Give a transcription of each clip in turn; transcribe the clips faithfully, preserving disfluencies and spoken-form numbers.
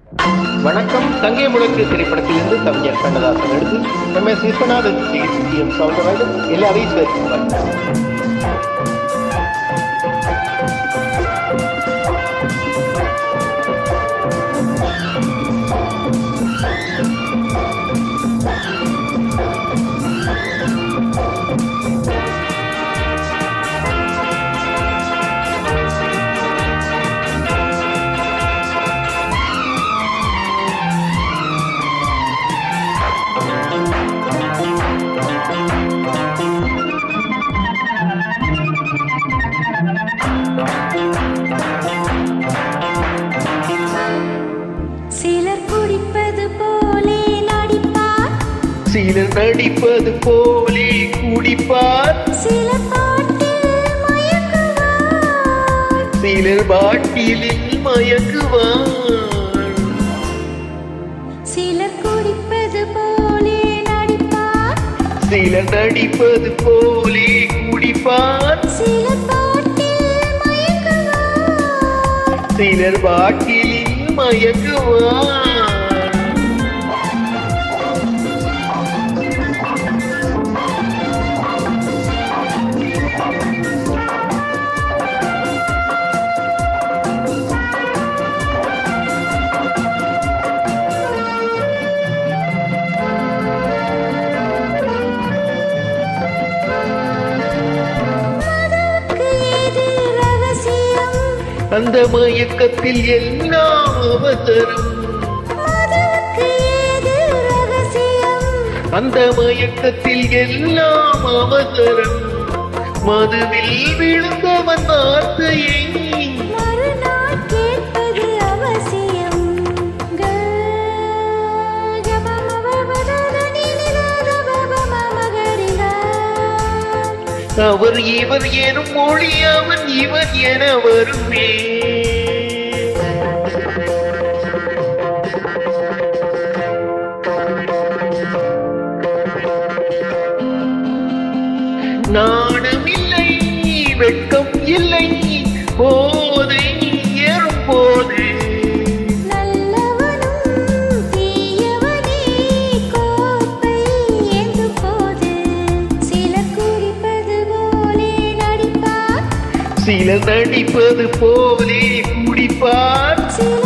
வணக்கம். தங்கை முழக்கு திரைப்படத்திலிருந்து கவிஞர் கண்ணதாசன் எடுத்து M S Viswanathan M Soundararajan எல்லாரையும் சேர்த்துள்ளார். சிலர் நடிப்பது போலே குடிப்பார், சிலர் பாட்டிலில் மயக்குவார். சிலர் குடிப்பது போலே நடிப்பார், சிலர் நடிப்பது போலே குடிப்பார், சிலர் பாட்டில் மயக்குவார், சிலர் பாட்டிலில் மயக்குவார். அந்த மயக்கத்தில் எல்லாம் அவசரம், அந்த மயக்கத்தில் எல்லாம் அவசரம். மதுவில் விழுந்தவன் வார்த்தையை மறுநாள் கேட்பது அவசியம். அவர் இவர் எனும் மொழி அவன் இவன் என வருமே. நாணம் இல்லை, வெட்கம் இல்லை, போதை ஏறும் போது சிலர் நடிப்பது போலே குடிப்பார்,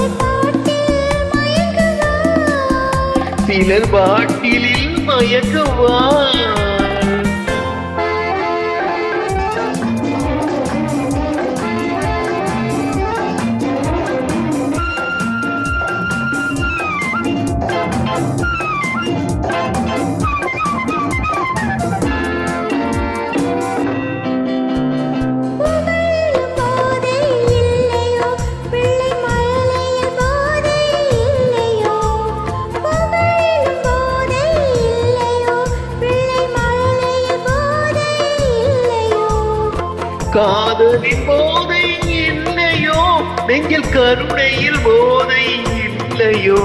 சிலர் பாட்டிலில் மயக்குவார். காதலின் போதை இல்லையோ, நெஞ்சில் கருணையில் போதை இல்லையோ.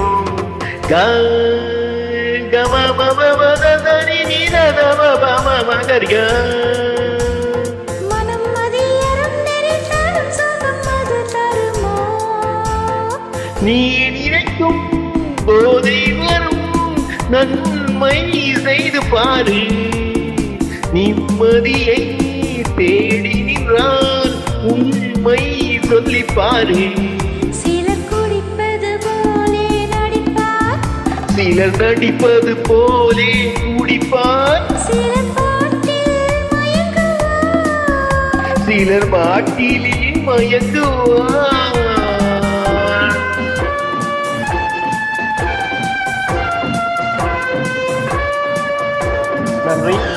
நீ நினைக்கும் போதை வரும், நன்மை செய்து பாரு. நிம்மதியை தேடி நின்றால் உண்மை சொல்லி பாரு. சிலர் குடிப்பது போலே நடிப்பார், சிலர் நடிப்பது போலே குடிப்பார், சிலர் பாட்டில் மயக்குவார், சிலர் பாட்டிலில் மயக்குவார். நன்றி.